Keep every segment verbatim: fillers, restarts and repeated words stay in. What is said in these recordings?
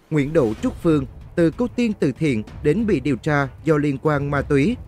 Nguyễn Đỗ Trúc Phương từ câu tiên từ thiện đến bị điều tra do liên quan ma túy.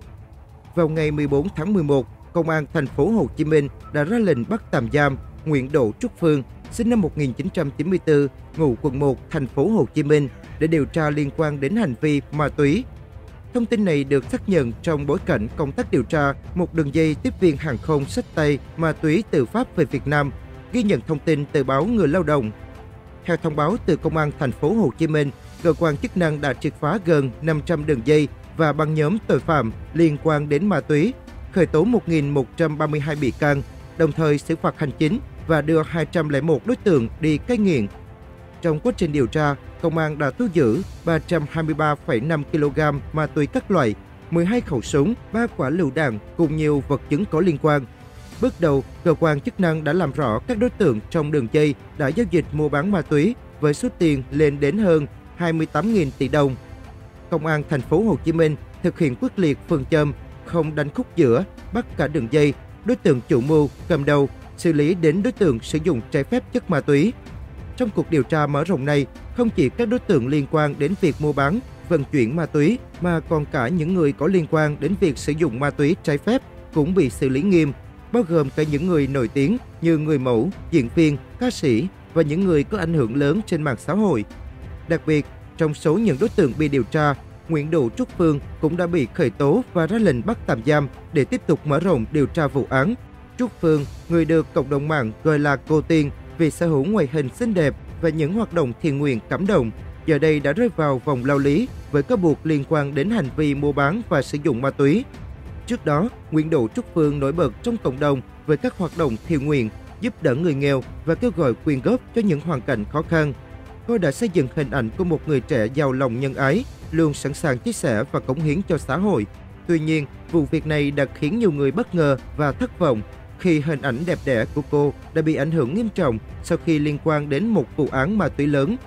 Vào ngày mười bốn tháng mười một, Công an thành phố Hồ Chí Minh đã ra lệnh bắt tạm giam Nguyễn Đỗ Trúc Phương, sinh năm một nghìn chín trăm chín mươi tư, ngụ quận một, thành phố Hồ Chí Minh để điều tra liên quan đến hành vi ma túy. Thông tin này được xác nhận trong bối cảnh công tác điều tra một đường dây tiếp viên hàng không xách tay ma túy từ Pháp về Việt Nam, ghi nhận thông tin từ báo Người Lao động. Theo thông báo từ Công an thành phố Hồ Chí Minh, cơ quan chức năng đã triệt phá gần năm trăm đường dây và băng nhóm tội phạm liên quan đến ma túy, khởi tố một nghìn một trăm ba mươi hai bị can, đồng thời xử phạt hành chính và đưa hai trăm lẻ một đối tượng đi cai nghiện. Trong quá trình điều tra, công an đã thu giữ ba trăm hai mươi ba phẩy năm ki lô gam ma túy các loại, mười hai khẩu súng, ba quả lựu đạn cùng nhiều vật chứng có liên quan. Bước đầu, cơ quan chức năng đã làm rõ các đối tượng trong đường dây đã giao dịch mua bán ma túy với số tiền lên đến hơn hai mươi tám nghìn tỷ đồng. Công an thành phố Hồ Chí Minh thực hiện quyết liệt phương châm không đánh khúc giữa, bắt cả đường dây, đối tượng chủ mưu, cầm đầu, xử lý đến đối tượng sử dụng trái phép chất ma túy. Trong cuộc điều tra mở rộng này, không chỉ các đối tượng liên quan đến việc mua bán, vận chuyển ma túy, mà còn cả những người có liên quan đến việc sử dụng ma túy trái phép cũng bị xử lý nghiêm, bao gồm cả những người nổi tiếng như người mẫu, diễn viên, ca sĩ và những người có ảnh hưởng lớn trên mạng xã hội. Đặc biệt, trong số những đối tượng bị điều tra, Nguyễn Đỗ Trúc Phương cũng đã bị khởi tố và ra lệnh bắt tạm giam để tiếp tục mở rộng điều tra vụ án. Trúc Phương, người được cộng đồng mạng gọi là cô tiên vì sở hữu ngoại hình xinh đẹp và những hoạt động thiện nguyện cảm động, giờ đây đã rơi vào vòng lao lý với cáo buộc liên quan đến hành vi mua bán và sử dụng ma túy. Trước đó, Nguyễn Đỗ Trúc Phương nổi bật trong cộng đồng với các hoạt động thiện nguyện, giúp đỡ người nghèo và kêu gọi quyên góp cho những hoàn cảnh khó khăn. Cô đã xây dựng hình ảnh của một người trẻ giàu lòng nhân ái, luôn sẵn sàng chia sẻ và cống hiến cho xã hội. Tuy nhiên, vụ việc này đã khiến nhiều người bất ngờ và thất vọng khi hình ảnh đẹp đẽ của cô đã bị ảnh hưởng nghiêm trọng sau khi liên quan đến một vụ án ma túy lớn.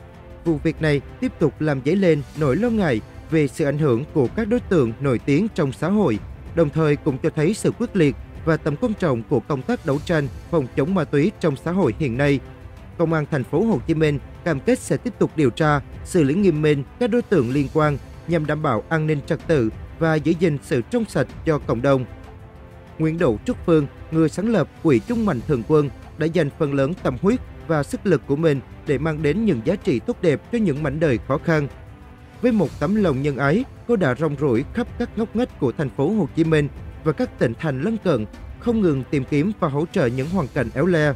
Vụ việc này tiếp tục làm dấy lên nỗi lo ngại về sự ảnh hưởng của các đối tượng nổi tiếng trong xã hội, đồng thời cũng cho thấy sự quyết liệt và tầm quan trọng của công tác đấu tranh phòng chống ma túy trong xã hội hiện nay. Công an thành phố Hồ Chí Minh cam kết sẽ tiếp tục điều tra, xử lý nghiêm minh các đối tượng liên quan nhằm đảm bảo an ninh trật tự và giữ gìn sự trong sạch cho cộng đồng. Nguyễn Đỗ Trúc Phương, người sáng lập Quỹ Trung Mạnh Thường Quân, đã dành phần lớn tâm huyết và sức lực của mình để mang đến những giá trị tốt đẹp cho những mảnh đời khó khăn. Với một tấm lòng nhân ái, cô đã rong ruổi khắp các ngóc ngách của thành phố Hồ Chí Minh và các tỉnh thành lân cận, không ngừng tìm kiếm và hỗ trợ những hoàn cảnh éo le.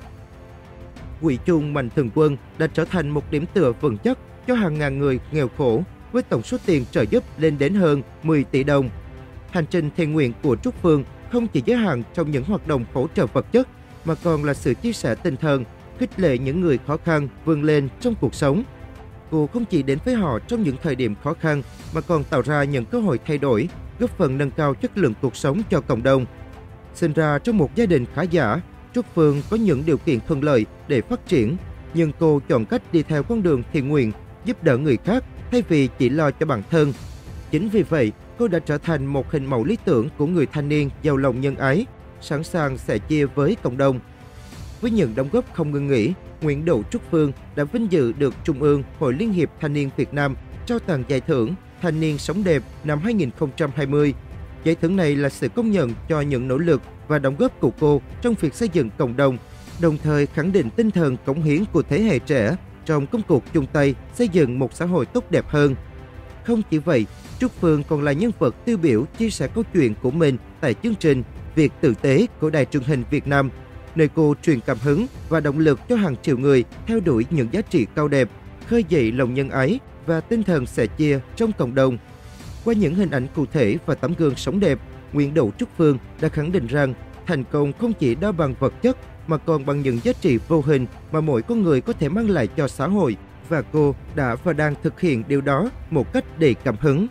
Quỹ Trung Mạnh Thường Quân đã trở thành một điểm tựa vững chắc cho hàng ngàn người nghèo khổ với tổng số tiền trợ giúp lên đến hơn mười tỷ đồng. Hành trình thiện nguyện của Trúc Phương không chỉ giới hạn trong những hoạt động hỗ trợ vật chất, mà còn là sự chia sẻ tinh thần, khích lệ những người khó khăn vươn lên trong cuộc sống. Cô không chỉ đến với họ trong những thời điểm khó khăn, mà còn tạo ra những cơ hội thay đổi, góp phần nâng cao chất lượng cuộc sống cho cộng đồng. Sinh ra trong một gia đình khá giả, Trúc Phương có những điều kiện thuận lợi để phát triển, nhưng cô chọn cách đi theo con đường thiện nguyện, giúp đỡ người khác thay vì chỉ lo cho bản thân. Chính vì vậy, cô đã trở thành một hình mẫu lý tưởng của người thanh niên giàu lòng nhân ái, sẵn sàng sẻ chia với cộng đồng. Với những đóng góp không ngừng nghỉ, Nguyễn Đỗ Trúc Phương đã vinh dự được Trung ương Hội Liên hiệp Thanh niên Việt Nam trao tặng giải thưởng Thanh niên sống đẹp năm hai nghìn không trăm hai mươi. Giải thưởng này là sự công nhận cho những nỗ lực và đóng góp của cô trong việc xây dựng cộng đồng, đồng thời khẳng định tinh thần cống hiến của thế hệ trẻ trong công cuộc chung tay xây dựng một xã hội tốt đẹp hơn. Không chỉ vậy, Trúc Phương còn là nhân vật tiêu biểu chia sẻ câu chuyện của mình tại chương trình Việc Tử Tế của Đài Truyền hình Việt Nam, nơi cô truyền cảm hứng và động lực cho hàng triệu người theo đuổi những giá trị cao đẹp, khơi dậy lòng nhân ái và tinh thần sẻ chia trong cộng đồng. Qua những hình ảnh cụ thể và tấm gương sống đẹp, Nguyễn Đỗ Trúc Phương đã khẳng định rằng thành công không chỉ đo bằng vật chất mà còn bằng những giá trị vô hình mà mỗi con người có thể mang lại cho xã hội, và cô đã và đang thực hiện điều đó một cách đầy cảm hứng.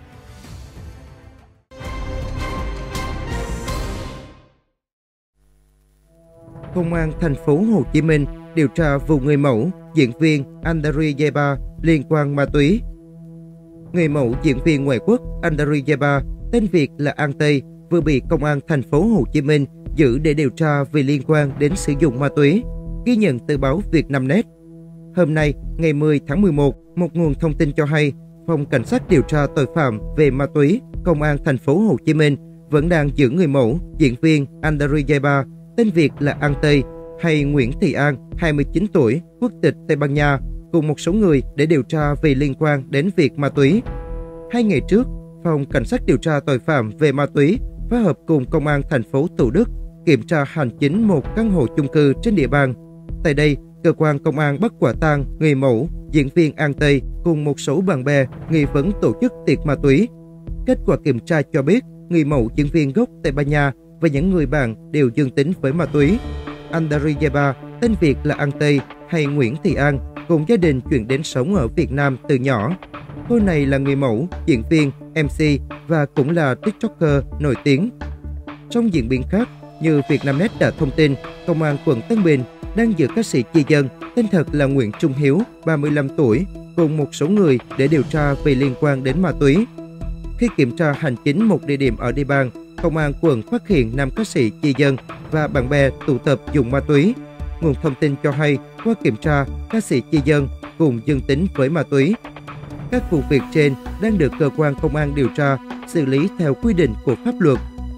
Công an thành phố Hồ Chí Minh điều tra vụ người mẫu, diễn viên Andriy Yeba liên quan ma túy. Người mẫu diễn viên ngoại quốc Andriy Yeba, tên Việt là An Tây, vừa bị Công an thành phố Hồ Chí Minh giữ để điều tra vì liên quan đến sử dụng ma túy, ghi nhận từ báo Vietnamnet. Hôm nay, ngày mười tháng mười một, một nguồn thông tin cho hay, Phòng Cảnh sát điều tra tội phạm về ma túy, Công an thành phố Hồ Chí Minh vẫn đang giữ người mẫu, diễn viên Andari Yeba, tên Việt là An Tây, hay Nguyễn Thị An, hai mươi chín tuổi, quốc tịch Tây Ban Nha, cùng một số người để điều tra vì liên quan đến việc ma túy. Hai ngày trước, Phòng Cảnh sát điều tra tội phạm về ma túy phối hợp cùng Công an thành phố Thủ Đức kiểm tra hành chính một căn hộ chung cư trên địa bàn. Tại đây, cơ quan công an bắt quả tang người mẫu, diễn viên An Tây cùng một số bạn bè nghi vấn tổ chức tiệc ma túy. Kết quả kiểm tra cho biết, người mẫu diễn viên gốc Tây Ban Nha và những người bạn đều dương tính với ma túy. Andari Yeba, tên Việt là An Tây hay Nguyễn Thị An, cùng gia đình chuyển đến sống ở Việt Nam từ nhỏ. Cô này là người mẫu, diễn viên, em xê và cũng là TikToker nổi tiếng. Trong diễn biến khác, như Vietnamnet đã thông tin, Công an quận Tân Bình đang giữ ca sĩ Chi Dân, tên thật là Nguyễn Trung Hiếu, ba mươi lăm tuổi, cùng một số người để điều tra về liên quan đến ma túy. Khi kiểm tra hành chính một địa điểm ở địa bàn, Công an quận phát hiện nam ca sĩ Chi Dân và bạn bè tụ tập dùng ma túy. Nguồn thông tin cho hay, qua kiểm tra, ca sĩ Chi Dân cùng dương tính với ma túy. Các vụ việc trên đang được cơ quan công an điều tra, xử lý theo quy định của pháp luật.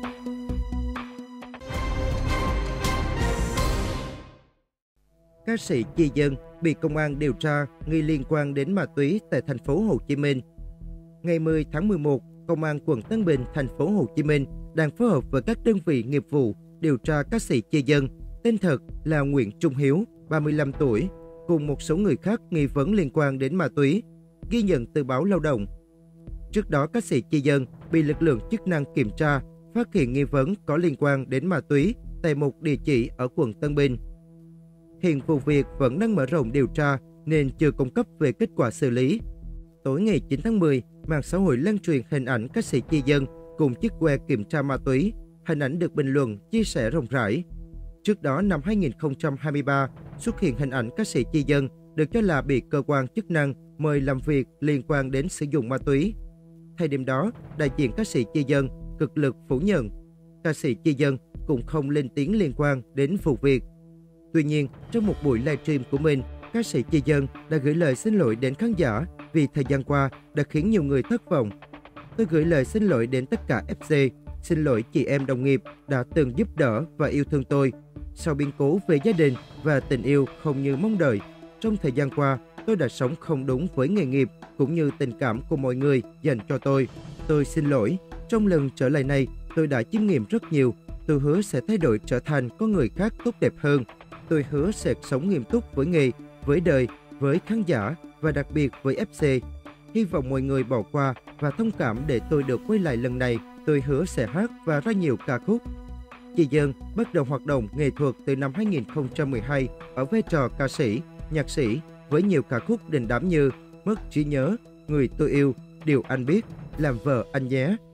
Ca sĩ Chi Dân bị công an điều tra nghi liên quan đến ma túy tại thành phố Hồ Chí Minh. Ngày mười tháng mười một, Công an quận Tân Bình, thành phố Hồ Chí Minh đang phối hợp với các đơn vị nghiệp vụ điều tra ca sĩ Chi Dân, tên thật là Nguyễn Trung Hiếu, ba mươi lăm tuổi, cùng một số người khác nghi vấn liên quan đến ma túy, ghi nhận từ báo Lao động. Trước đó, ca sĩ Chi Dân bị lực lượng chức năng kiểm tra, phát hiện nghi vấn có liên quan đến ma túy tại một địa chỉ ở quận Tân Bình. Hiện vụ việc vẫn đang mở rộng điều tra nên chưa cung cấp về kết quả xử lý. Tối ngày chín tháng mười, mạng xã hội lan truyền hình ảnh ca sĩ Chi Dân cùng chiếc que kiểm tra ma túy. Hình ảnh được bình luận, chia sẻ rộng rãi. Trước đó, năm hai nghìn không trăm hai mươi ba, xuất hiện hình ảnh ca sĩ Chi Dân được cho là bị cơ quan chức năng mời làm việc liên quan đến sử dụng ma túy. Thời điểm đó, đại diện ca sĩ Chi Dân cực lực phủ nhận. Ca sĩ Chi Dân cũng không lên tiếng liên quan đến vụ việc. Tuy nhiên, trong một buổi livestream của mình, ca sĩ Chi Dân đã gửi lời xin lỗi đến khán giả vì thời gian qua đã khiến nhiều người thất vọng. Tôi gửi lời xin lỗi đến tất cả ép xê, xin lỗi chị em đồng nghiệp đã từng giúp đỡ và yêu thương tôi. Sau biến cố về gia đình và tình yêu không như mong đợi, trong thời gian qua, tôi đã sống không đúng với nghề nghiệp cũng như tình cảm của mọi người dành cho tôi. Tôi xin lỗi. Trong lần trở lại này, tôi đã chiêm nghiệm rất nhiều. Tôi hứa sẽ thay đổi trở thành con người khác tốt đẹp hơn. Tôi hứa sẽ sống nghiêm túc với nghề, với đời, với khán giả và đặc biệt với ép xê. Hy vọng mọi người bỏ qua và thông cảm để tôi được quay lại lần này. Tôi hứa sẽ hát và ra nhiều ca khúc. Chi Dân bắt đầu hoạt động nghệ thuật từ năm hai nghìn không trăm mười hai ở vai trò ca sĩ, nhạc sĩ với nhiều ca khúc đình đám như Mất trí nhớ, Người tôi yêu, Điều anh biết, Làm vợ anh nhé.